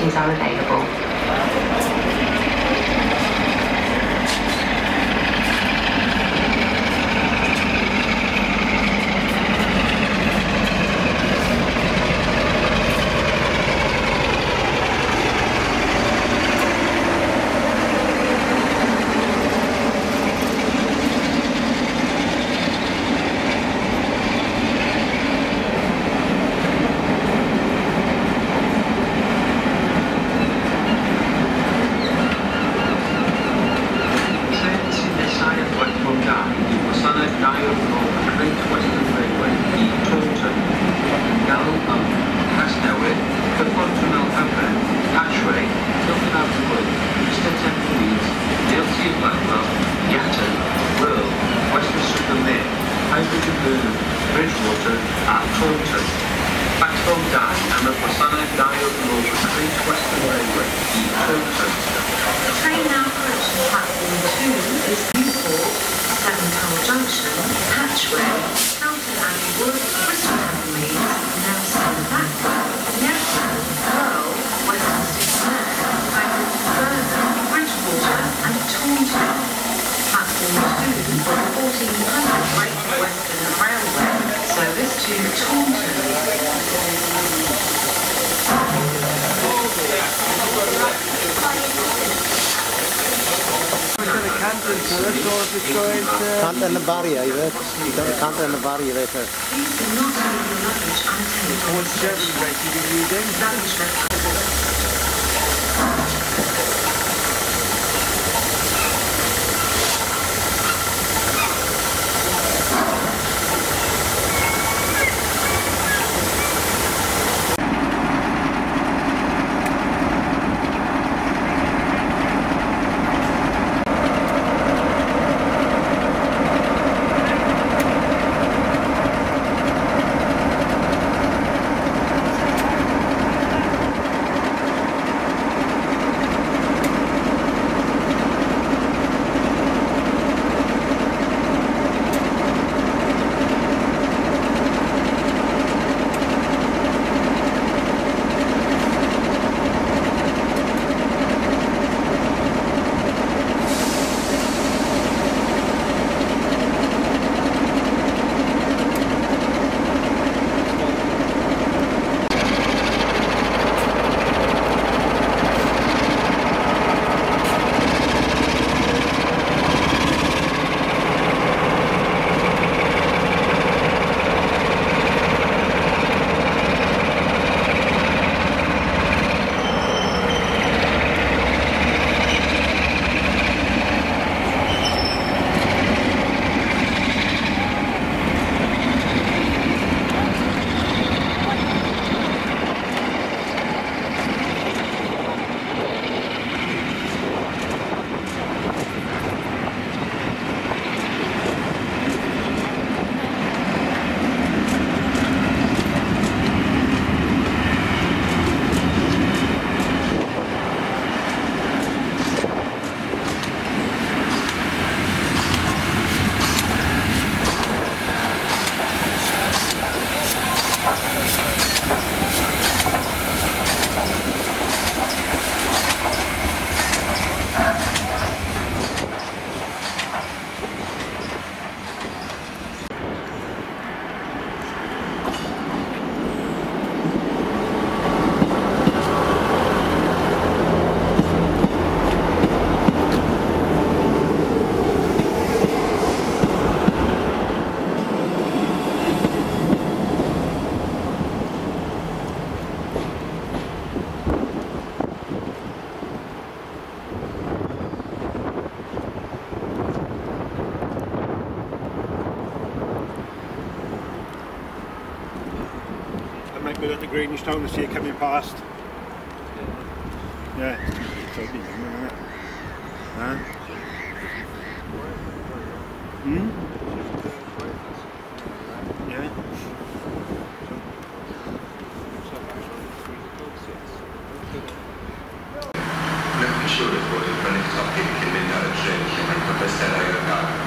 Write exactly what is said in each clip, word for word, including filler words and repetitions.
facilities are available. Can't in the barrier, you know. Can't in the barrier later. What Chevy rate are you using? Good at the greenish town to see it coming past. Yeah, it's totally young, isn't it? Huh? Hmm? Yeah. Una piccole fuori, non è so che che diventare gente, ma questa è la realtà.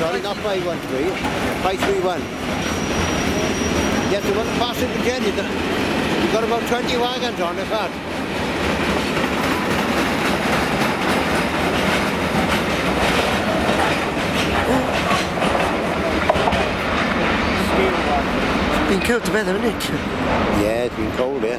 sorry, not five one three, five three one. Yes, the one passing the Jenny, you've got about twenty wagons on the cart. It's been cold to bed, hasn't it? Yeah, it's been cold, yeah.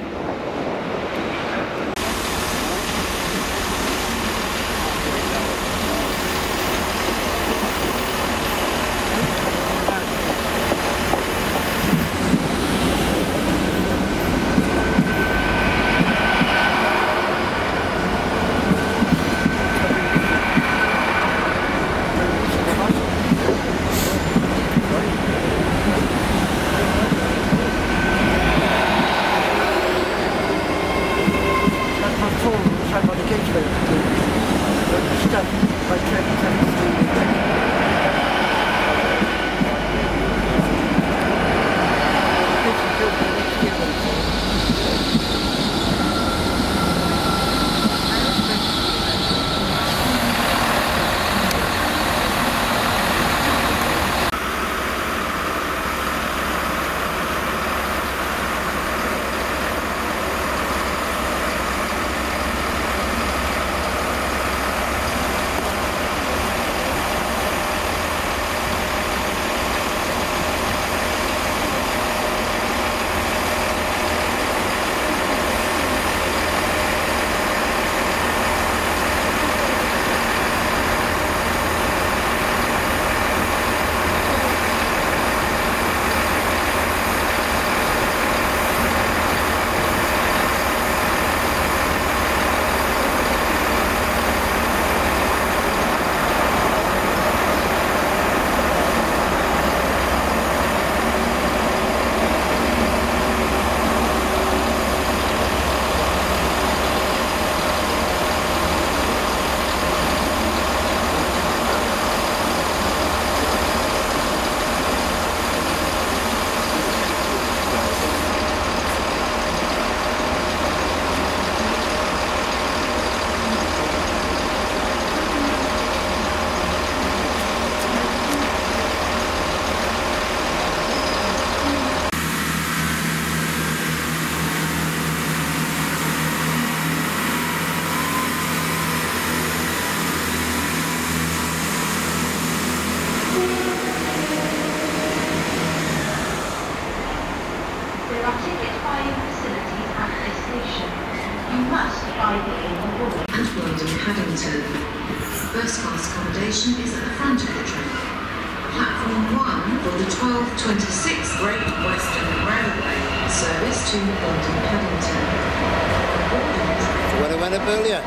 First class accommodation is at the front of the train. Platform one for the twelve twenty-six Great Western Railway service to London Paddington. What I went up earlier.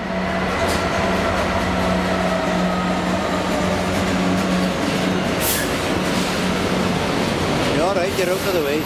You're alright, you're out of the way.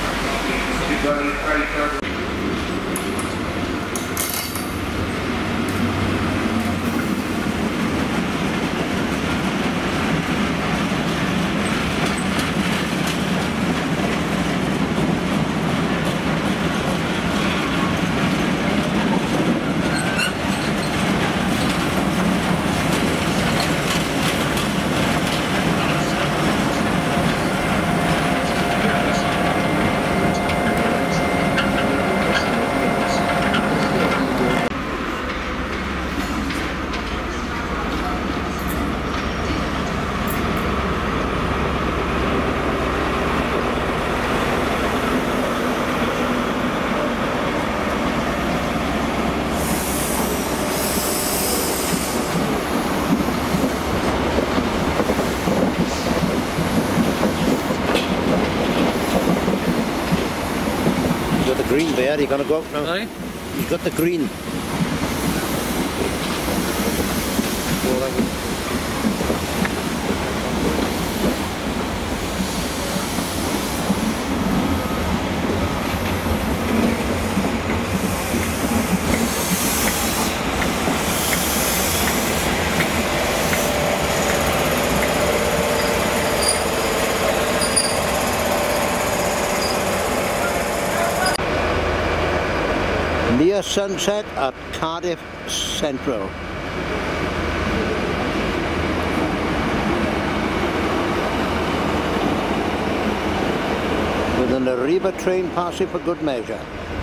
Green bear, you're going to go out now? Sorry? You've got the green. Near sunset at Cardiff Central. With an Arriva train passing for good measure.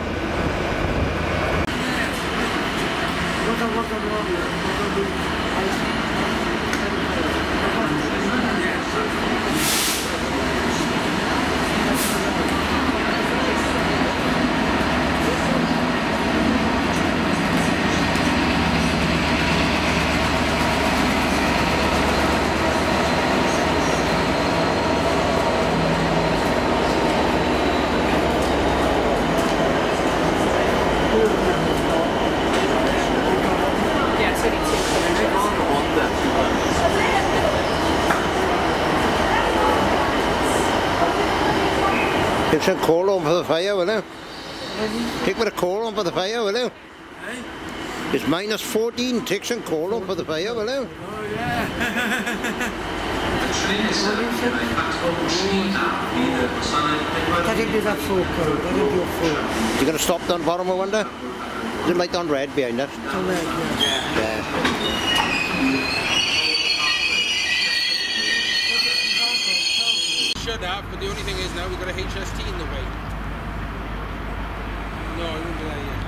Take some coal on for the fire, will you? Take a bit of coal on for the fire, will you? It's minus fourteen. Take some coal on for the fire, will you? Oh, yeah. You're going to stop down the bottom, I wonder? Is it light on red behind it? On red, yeah. Yeah. Should have, but the only thing is now we've got a H S T in the way. No, I wouldn't do that yet.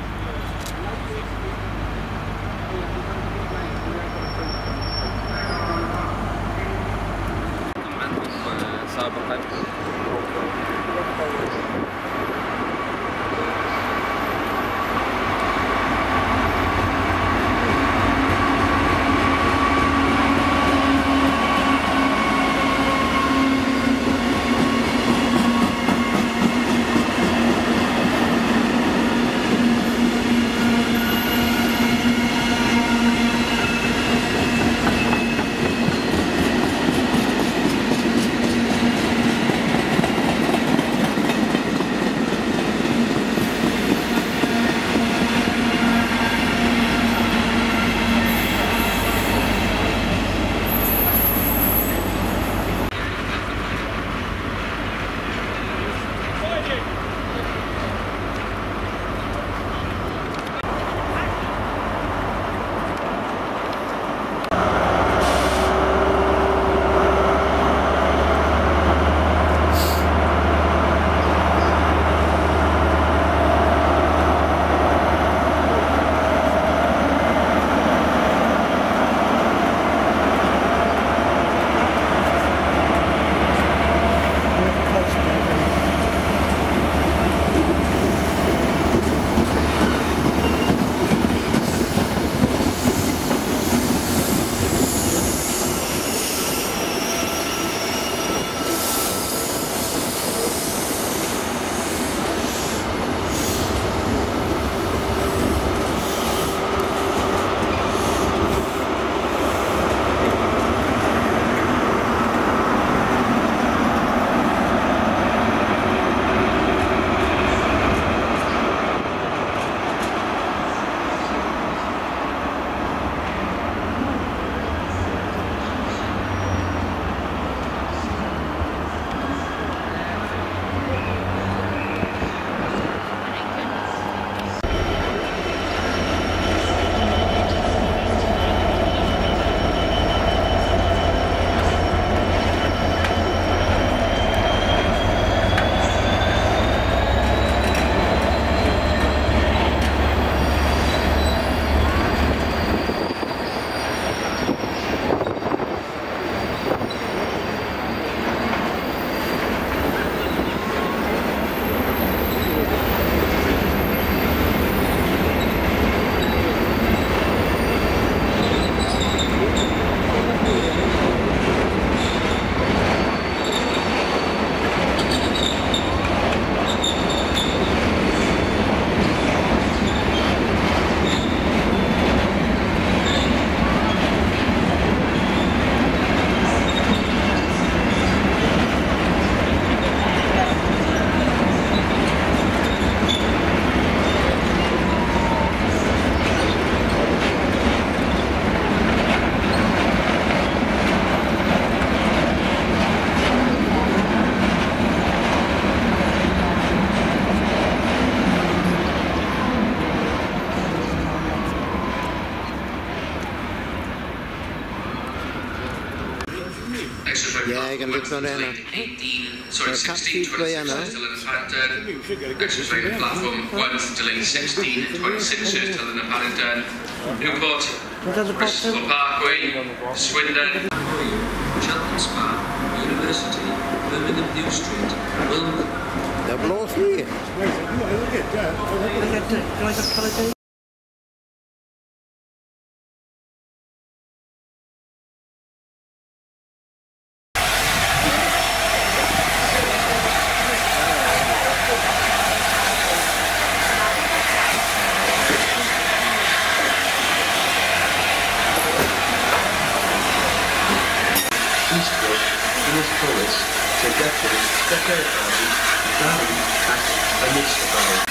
I can lift on there now. eighteen, sorry, Uh, cat sixteen, feet by here now. twenty-six, still in the Paddington. Next was playing platform one, still in sixteen, twenty-six, still in the Paddington. Newport, Bristol Parkway, Swindon. Cheltenham Spa, University, Birmingham New Street, Wilmot. They're blow free. Eastwood, English Forest, Cathedrals, Cathedrals, Cardiff, and Minster Valley.